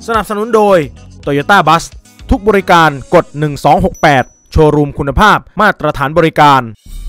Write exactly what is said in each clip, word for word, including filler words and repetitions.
สนับสนุนโดย Toyota Bus ทุกบริการกดหนึ่งสองหกแปดโชว์รูมคุณภาพมาตรฐานบริการ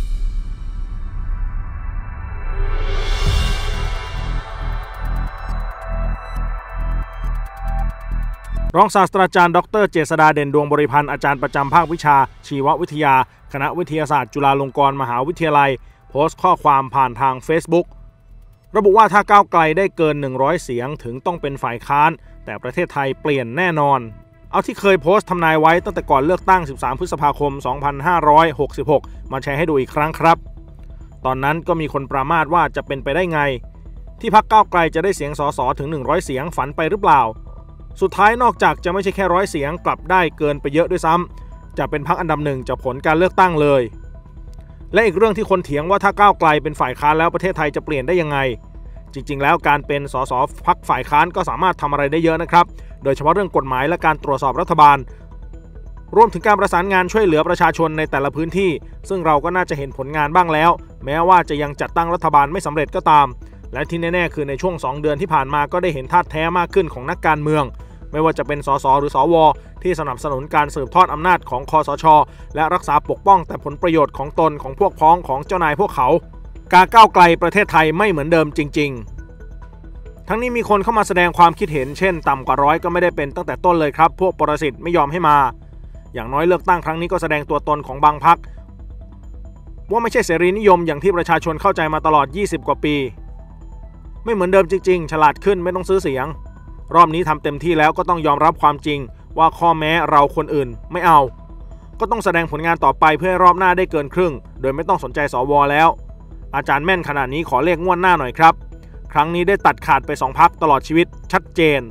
รองศาสตราจารย์ดรเจษฎาเด่นดวงบริพันธ์อาจารย์ประจำภาควิชาชีววิทยาคณะวิทยาศาสตร์จุฬาลงกรณ์มหาวิทยาลัยโพสต์ข้อความผ่านทาง Facebook ระบุว่าถ้าก้าวไกลได้เกินหนึ่งร้อยเสียงถึงต้องเป็นฝ่ายค้านแต่ประเทศไทยเปลี่ยนแน่นอนเอาที่เคยโพสต์ทำนายไว้ตั้งแต่ก่อนเลือกตั้งสิบสามพฤษภาคมสองพันห้าร้อยหกสิบหกมาแชร์ให้ดูอีกครั้งครับตอนนั้นก็มีคนประมาทว่าจะเป็นไปได้ไงที่พรรคก้าวไกลจะได้เสียงสสถึงหนึ่งร้อยเสียงฝันไปหรือเปล่าสุดท้ายนอกจากจะไม่ใช่แค่ร้อยเสียงกลับได้เกินไปเยอะด้วยซ้ำจะเป็นพรรคอันดับหนึ่งจากผลการเลือกตั้งเลยและอีกเรื่องที่คนเถียงว่าถ้าก้าวไกลเป็นฝ่ายค้านแล้วประเทศไทยจะเปลี่ยนได้ยังไงจริงๆแล้วการเป็นสสพรรคฝ่ายค้านก็สามารถทำอะไรได้เยอะนะครับโดยเฉพาะเรื่องกฎหมายและการตรวจสอบรัฐบาลรวมถึงการประสานงานช่วยเหลือประชาชนในแต่ละพื้นที่ซึ่งเราก็น่าจะเห็นผลงานบ้างแล้วแม้ว่าจะยังจัดตั้งรัฐบาลไม่สำเร็จก็ตามและที่แน่ๆคือในช่วงสองเดือนที่ผ่านมาก็ได้เห็นท่าแท้มากขึ้นของนักการเมืองไม่ว่าจะเป็นสสหรือสวที่สนับสนุนการสืบทอดอำนาจของคสช.และรักษาปกป้องแต่ผลประโยชน์ของตนของพวกพ้องของเจ้านายพวกเขาการก้าวไกลประเทศไทยไม่เหมือนเดิมจริงๆทั้งนี้มีคนเข้ามาแสดงความคิดเห็นเช่นต่ำกว่าร้อยก็ไม่ได้เป็นตั้งแต่ต้นเลยครับพวกปรสิตไม่ยอมให้มาอย่างน้อยเลือกตั้งครั้งนี้ก็แสดงตัวตนของบางพรรคว่าไม่ใช่เสรีนิยมอย่างที่ประชาชนเข้าใจมาตลอดยี่สิบกว่าปีไม่เหมือนเดิมจริงๆฉลาดขึ้นไม่ต้องซื้อเสียงรอบนี้ทำเต็มที่แล้วก็ต้องยอมรับความจริงว่าข้อแม้เราคนอื่นไม่เอาก็ต้องแสดงผลงานต่อไปเพื่อให้รอบหน้าได้เกินครึ่งโดยไม่ต้องสนใจสวแล้วอาจารย์แม่นขนาดนี้ขอเลขงวดหน้าหน่อยครับครั้งนี้ได้ตัดขาดไปสองพรรคตลอดชีวิตชัดเจน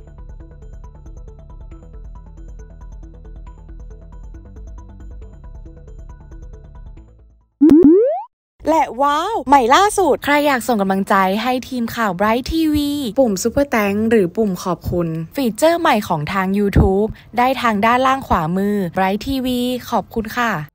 และว้าวใหม่ล่าสุดใครอยากส่งกำลังใจให้ทีมข่าว Bright ที วี ปุ่ม Super Thanks หรือปุ่มขอบคุณฟีเจอร์ใหม่ของทาง YouTube ได้ทางด้านล่างขวามือ Bright ที วี ขอบคุณค่ะ